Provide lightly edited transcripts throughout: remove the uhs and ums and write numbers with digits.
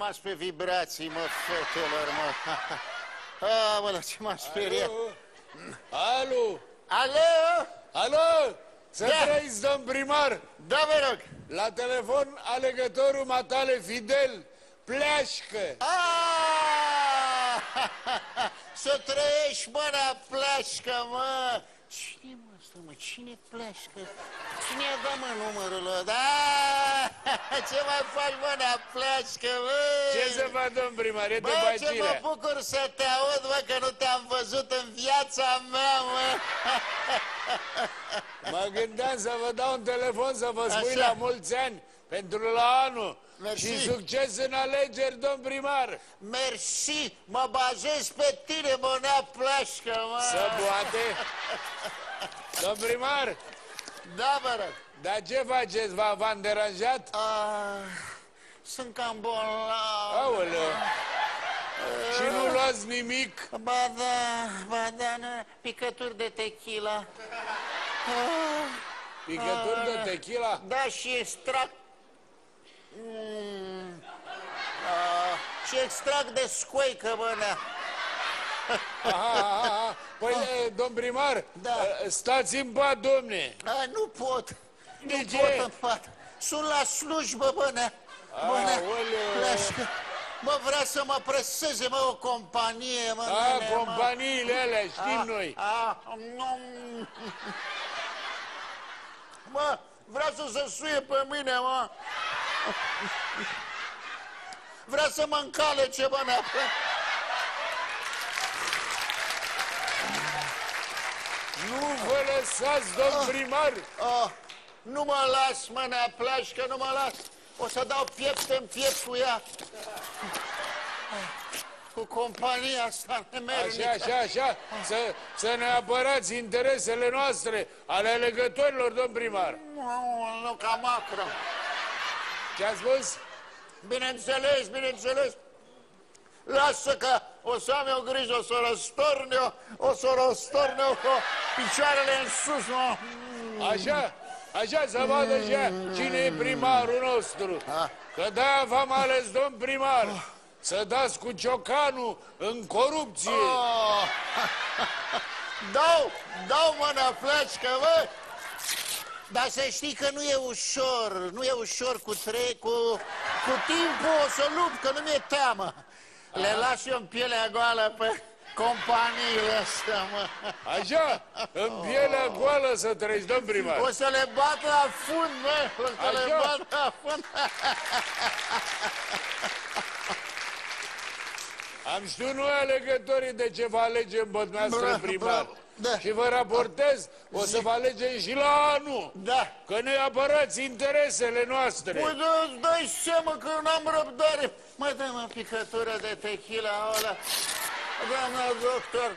rămas pe vibrații, mă, fetelor, mă. Aoleu, ce m-a speriat. Alo! Alo? Alo! Să Da. trăiți, domn primar! Da, vă rog. La telefon, alegătorul matale Fidel Pleașcă. Să trăiești, mă, la Pleașcă, mă. Cine, mă, ăsta, mă? Cine Pleașcă? Cine a dat, mă, numărul ăla? Da! Ce mai faci, mă, la Pleașcă, mă? Ce să fac, domn primar? E de Bă, ce mă bacirea. bucur să te aud, mă, că nu te-am văzut în viața mea, mă. Mă gândeam să vă dau un telefon să vă spui Așa. la mulți ani pentru la anul. Mersi. Și succes în alegeri, domn primar. Mersi, mă bazez pe tine, mă, nea Pleașcă, mă. Să poate. Domn primar, Da, vă rog. dar ce faceți? V-am deranjat? Sunt cam bolnav. Aoleu. Și nu luați nimic? Ba da, nu, picături de tequila. Picături de tequila? Da, și extract... Și extract de scoică, bă, nea. Aha. Păi, domn primar, Da. stați în pat, domne. Nu pot. De Nu ce? pot în pat. Sunt la slujbă, bă, nea. Bă, nea, Aoleu. Pleașcă. Mă, vrea să mă preseze, mă, o companie, mă, A, nene, mă. companiile alea, știm noi. Mă, vrea să se suie pe mine, mă. Vrea să mă încalece, bă, nea. Nu vă lăsați, domn primar. Nu mă las, mă, nea Pleașcă, nu mă las. O să dau piept în piept cu ea. Cu compania asta nemernică. Așa. Să ne apărați interesele noastre, ale alegătorilor, domn primar. Nu, ca macră. Ce ați spus? Bineînțeles. Lasă că o să am eu grijă, o să răstorn eu cu picioarele în sus, mă. Așa să vadă cine e primarul nostru. Că de-aia v-am ales, domn primar, să dați cu ciocanul în corupție. Dau mâna Pleașcă, bă. Dar să știi că nu e ușor cu timpul o să lupt, că nu mi-e teamă. Le las eu în pielea goală pe companiile astea, mă. Așa? În pielea goală să treci, domn primar. O să le bat la fund, mă. O să le bat la fund. Am știut noi alegătorii de ce vă alegem pe dumneavoastră primar. Da. Și vă raportez, o să vă alegem și la anul. Da. Că ne apărați interesele noastre. Păi îți dai seama că eu n-am răbdare. Mă, dă-mă picătură de tequila ăla. Doamna doctor,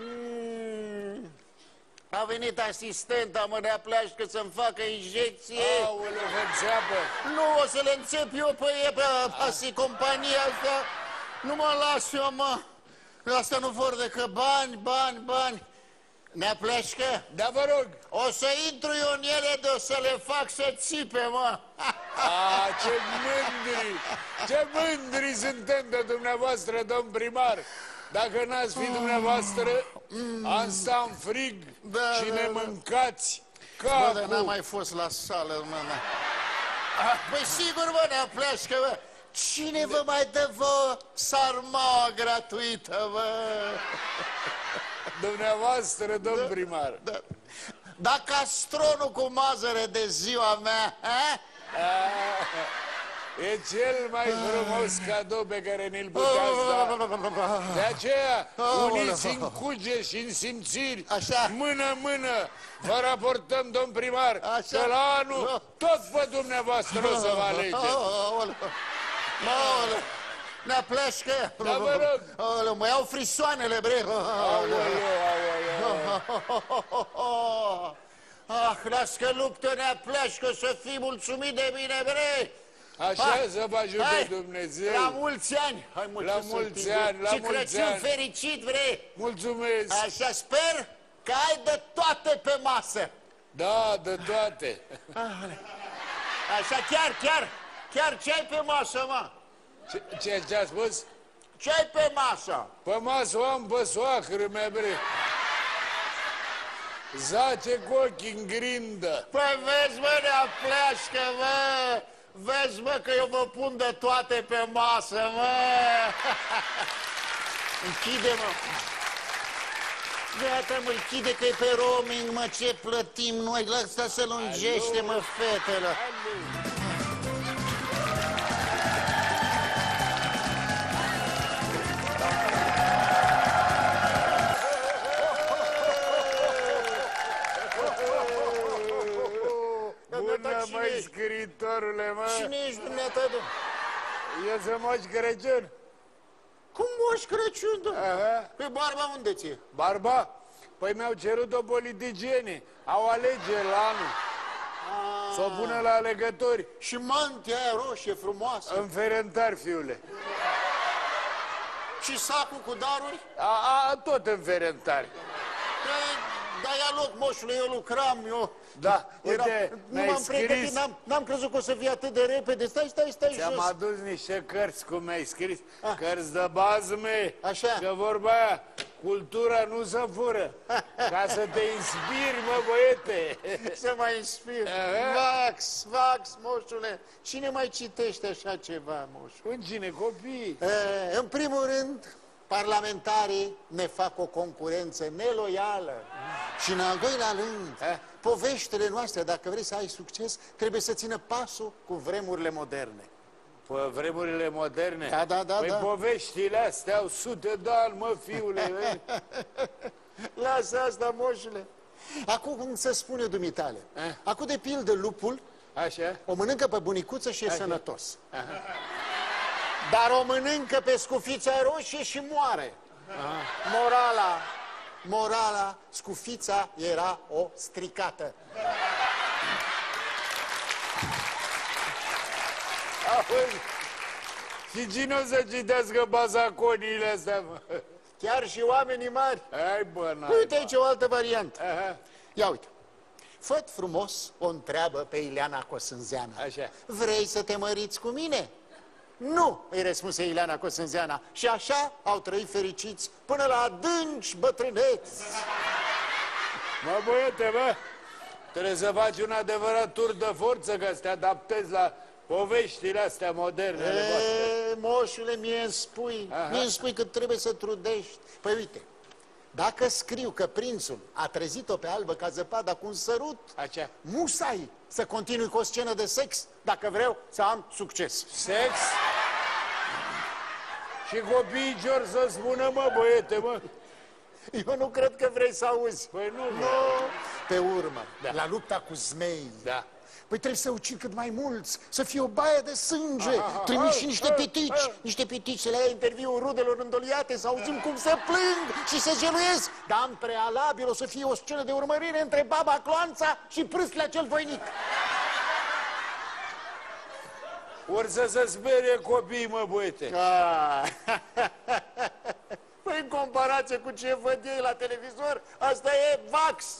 a venit asistenta, mă, nea Pleașcă să-mi facă injecție. Aoleu, vă înțeapă. Nu, o să le înțep eu pe compania asta. Nu mă las eu, mă. Asta nu vor decât bani. Nea Pleașcă? Da, vă rog. O să intru eu în ele, de o să le fac să țipe, mă. Ce mândri suntem de dumneavoastră, domn primar. Dacă n-ați fi dumneavoastră, am stat în frig și ne mâncați capul. Bă, dar n-am mai fost la sală, mă. Păi sigur, mă, Nea Pleașcă, bă. Cine vă mai dă vă sarmaua gratuită, bă? Dumneavoastră, domn primar. Da, castronul cu mazăre de ziua mea, a? E cel mai frumos cadou pe care ne-l puteați da. De aceea, uniți în cuge și în simțiri, mână, vă raportăm, domn primar, că la anul tot pe dumneavoastră o să vă alegem. Nea Pleașcă, da, vă rog. mă iau frisoanele, bre. Las că luptă, Nea Pleașcă, să fii mulțumit de mine, bre. Așa să vă ajute Dumnezeu. La mulți ani. La mulți ani, la și mulți Crăciun ani. fericit, bre. Mulțumesc. Așa, sper că ai de toate pe masă. Da, de toate. Așa, chiar ce ai pe masă, mă? Ce-a spus? Ce-ai pe masă? Pe masă o am pe soacră mea, bre. Zace cu ochii în grindă. Păi vezi, mă, nea fleașcă, mă! Vezi, mă, că eu vă pun de toate pe masă, mă! Închide-mă! Gata, mă, închide că e pe roaming, mă, ce plătim noi? Lăsa să lungește, mă, fetele! Bună, măi, scriitorule, mă! Cine ești, dumneata, domn? Eu sunt Moș Crăciun. Cum Moș Crăciun, domn? Aha. Pe barba unde ți-e? Barba? Păi mi-au cerut-o politicienii. Au alegeri la anul. Să o pună la alegători. Și mantia aia roșie frumoasă. Înferentari, fiule. Și sacul cu daruri? Tot înferentari. Da, ia loc, moșule, eu lucram, eu... Da, uite, nu m-am pregătit, n-am crezut că o să fie atât de repede. Stai Ți-am jos. adus niște cărți, cum mi-ai scris. Cărți de bază, mei. Așa. Că vorba aia, cultura nu se fură. Ca să te inspiri, mă, băiete. Să mă inspir. Vax, moșule. Cine mai citește așa ceva, moșule? În cine? Copiii. În primul rând, parlamentarii ne fac o concurență neloială. Și în al doilea rând, poveștile noastre, dacă vrei să ai succes, trebuie să țină pasul cu vremurile moderne. Pe vremurile moderne? Da. Păi poveștile astea au sute de ani, mă, fiule. Lasă asta, moșule. Acum, cum să spun eu dumitale? Acum, de pildă, lupul Așa? o mănâncă pe bunicuță și e sănătos. Dar o mănâncă pe scufița roșie și moare. Morala, scufița era o stricată. Auzi, și cine o să citească bazaconiile astea, mă? Chiar și oamenii mari. Hai, bă, Uite aici o altă variantă. Aha. Ia uite. Făt frumos o întreabă pe Ileana Cosânzeana. Așa. Vrei să te măriți cu mine? Nu, îi răspunse Ileana Cosânzeana. Și așa au trăit fericiți până la adânci bătrâneți. Mă, băiete, bă, trebuie să faci un adevărat tur de forță ca să te adaptezi la poveștile astea moderne. Moșule, mie îmi spui că trebuie să trudești. Păi uite, dacă scriu că prințul a trezit-o pe albă ca zăpada cu un sărut, Așa. musai să continui cu o scenă de sex, dacă vreau să am succes. Sex? Și copiii ce or să spună, mă, băiete, mă? Eu nu cred că vrei să auzi. Păi nu. Pe urmă, la lupta cu zmei. Da. Păi trebuie să ucid cât mai mulți, să fie o baie de sânge. Trimiți și niște pitici să le ia interviul rudelor îndoliate, să auzim cum se plâng și se geluiesc. Dar în prealabil o să fie o scenă de urmărire între baba Cloanța și prâslea cel voinic. Ori să se sperie copiii, mă, băiete. Păi în comparație cu ce văd ei la televizor, asta e vax.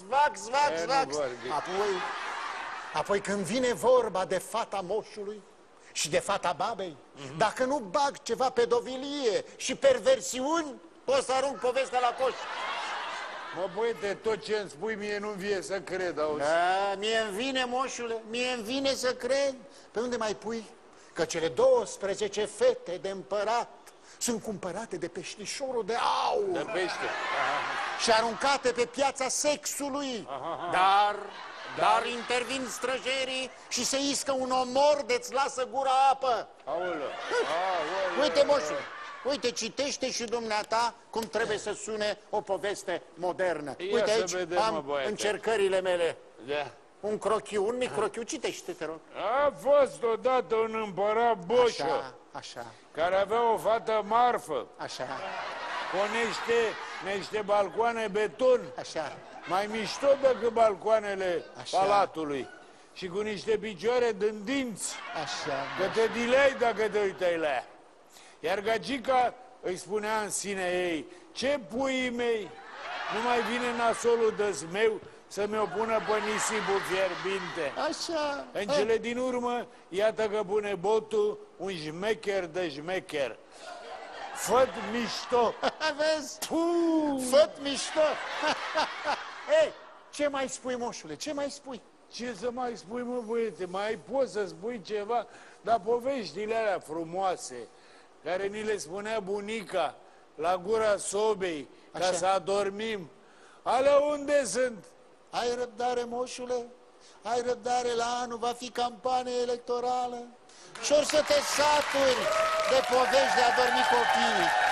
Apoi când vine vorba de fata moșului și de fata babei, dacă nu bag ceva pedofilie și perversiuni, o să arunc povestea la coș. Mă, băiete, tot ce îmi spui mie nu-mi vie să cred, auzi. Mie-mi vine, moșule, mie-mi vine să cred. Pe unde mai pui că cele 12 fete de împărat sunt cumpărate de peștișorul de aur. De pește. Și aruncate pe piața sexului. Dar intervin străjerii și se iscă un omor de-ți lasă gura apă. Aoleu. Uite, moșule, uite, citește și dumneata cum trebuie să sune o poveste modernă. Uite, aici am încercările mele. Da. Un crochiu, un mic crochiu, citește, te rog. A fost odată un împărat boșă, Așa, care avea o fată marfă, așa, cu niște balcoane beton, așa. mai mișto decât balcoanele palatului, și cu niște picioare din dinți, Așa. că te dileai dacă te uitai la ea. Iar gagica îi spunea în sine ei: ce puii mei, nu mai vine nasolul de zmeu să mi-o pună pe nisipul fierbinte. Așa. În cele din urmă, iată că pune botul un șmecher de șmecher. Făt mișto. Vezi? Făt mișto. Ei, ce mai spui, moșule? Ce mai spui? Ce să mai spui, mă, băiete? Mai poți să spui ceva? Dar poveștile alea frumoase, care ni le spunea bunica la gura sobei, ca să adormim, alea unde sunt? Ai răbdare, moșule? Ai răbdare, la anul va fi campanie electorală și or să te saturi de povești de a dormi copiii.